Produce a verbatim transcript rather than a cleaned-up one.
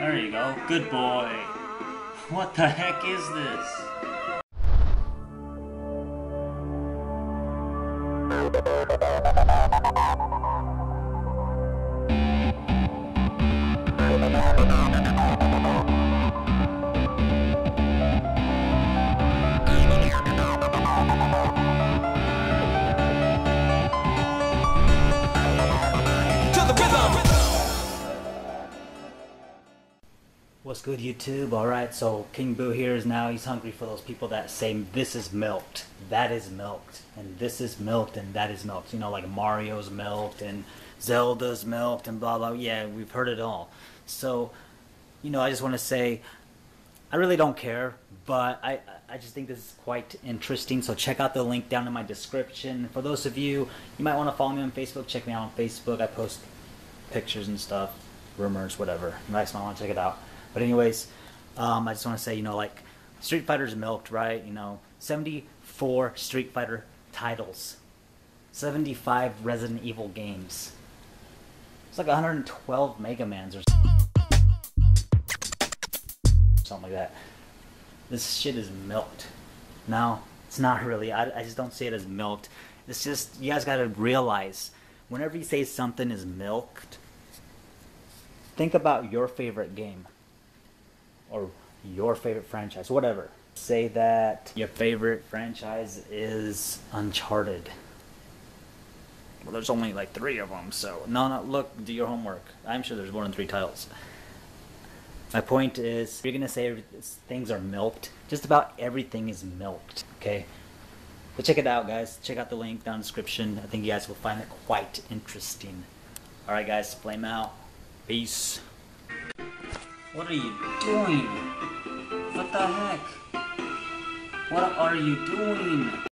There you go. Good boy. What the heck is this? What's good, YouTube? Alright, so King Boo here is now, he's hungry for those people that say this is milked, that is milked, and this is milked, and that is milked. You know, like Mario's milked, and Zelda's milked, and blah blah. Yeah, we've heard it all. So, you know, I just want to say, I really don't care, but I, I just think this is quite interesting. So check out the link down in my description. For those of you, you might want to follow me on Facebook. Check me out on Facebook. I post pictures and stuff, rumors, whatever. You guys might want to check it out. But anyways, um, I just want to say, you know, like, Street Fighter's milked, right? You know, seventy-four Street Fighter titles, seventy-five Resident Evil games. It's like one hundred twelve Mega Mans or something like that. This shit is milked. No, it's not really. I, I just don't see it as milked. It's just, you guys gotta realize, whenever you say something is milked, think about your favorite game. Or your favorite franchise, whatever. Say that your favorite franchise is Uncharted. Well, there's only like three of them, so no, no. Look, do your homework. I'm sure there's more than three titles. My point is, if you're gonna say things are milked, just about everything is milked. Okay. But check it out, guys. Check out the link down in the description. I think you guys will find it quite interesting. All right, guys. Flame out. Peace. What are you doing? What the heck? What are you doing?